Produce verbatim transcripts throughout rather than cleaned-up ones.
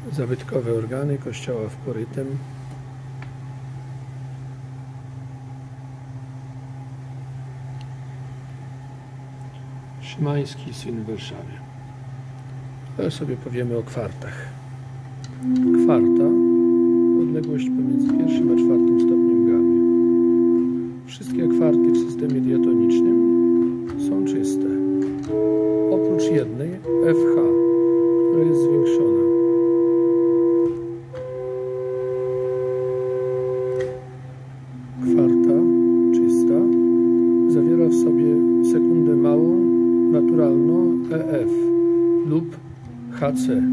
Zabytkowe organy kościoła w Porytem. Szymański syn w Warszawie. Teraz sobie powiemy o kwartach. Kwarta, odległość pomiędzy pierwszym a czwartym stopniem gamy. Wszystkie kwarty w systemie diatonicznym są czyste. Oprócz jednej, F H, która jest zwiększona. Kwarta czysta zawiera w sobie sekundę małą, naturalną E F lub H C.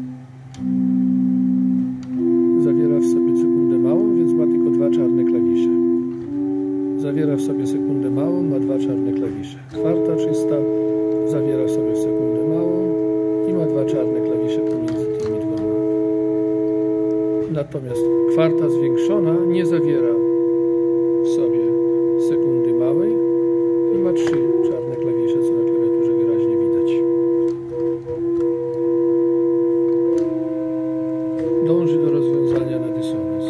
Zawiera w sobie sekundę małą, więc ma tylko dwa czarne klawisze. Zawiera w sobie sekundę małą, ma dwa czarne klawisze. Kwarta czysta zawiera w sobie sekundę małą i ma dwa czarne klawisze pomiędzy tymi dwoma. Natomiast kwarta zwiększona nie zawiera w sobie sekundy małej i ma trzy czarne klawisze, co na klawiaturze wyraźnie widać. Dąży do rozwiązania na dysonans.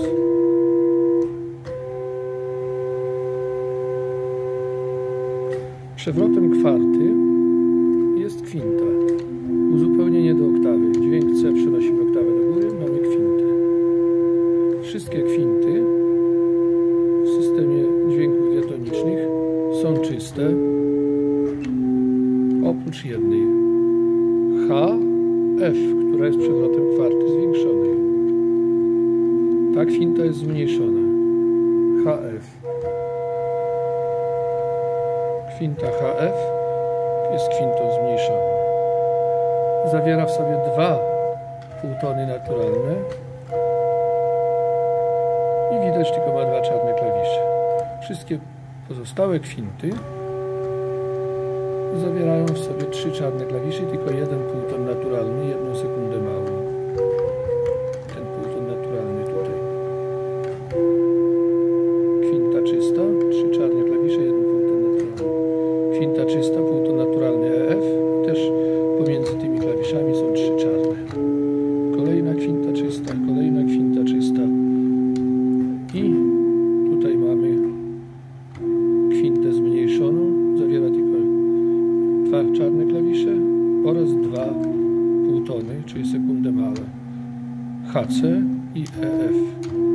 Przewrotem kwarty jest kwinta. Uzupełnienie do oktawy. Dźwięk C przenosimy oktawę do góry, mamy kwintę. Wszystkie kwinty w systemie dźwięków diatonicznych są czyste, oprócz jednej. H, F, która jest przewrotem kwarty zwiększonej. Ta kwinta jest zmniejszona. H F. Kwinta H F jest kwintą zmniejszoną. Zawiera w sobie dwa półtony naturalne i widać tylko ma dwa czarne klawisze. Wszystkie pozostałe kwinty zawierają w sobie trzy czarne klawisze i tylko jeden półton naturalny, jedną sekundę małą. Ten półton naturalny tutaj. Kwinta czysta, trzy czarne klawisze, jeden półton naturalny. Kwinta czysta, półton naturalny E F, też pomiędzy tymi klawiszami są trzy czarne. Kolejna kwinta czysta, kolejna kwinta czysta i tutaj mamy kwintę zmniejszoną, zawiera tylko dwa czarne klawisze oraz dwa półtony, czyli sekundę małe, H C i E F.